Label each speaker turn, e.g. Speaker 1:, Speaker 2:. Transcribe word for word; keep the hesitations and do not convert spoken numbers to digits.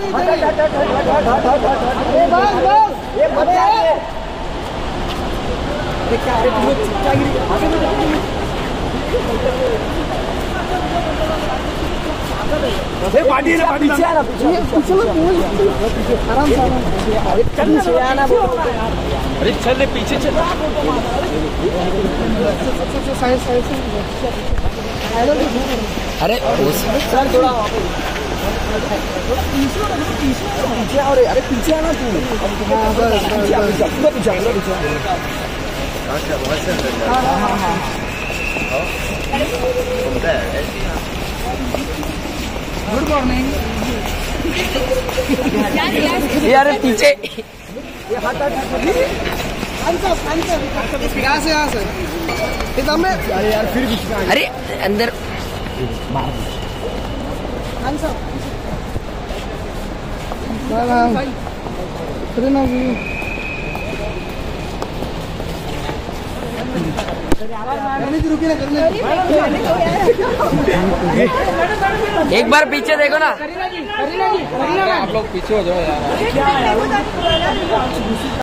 Speaker 1: Party है party पीछे आना पीछे आराम से अरे चल पीछे आना अरे चल ले पीछे चल अरे सर थोड़ा पीछे और अरे पीछे आना तू गुड मॉर्निंग यार पीछे यहाँ से यहाँ से अरे यार फिर अरे अंदर एक बार पीछे देखो ना, आप लोग पीछे हो जाओ यार।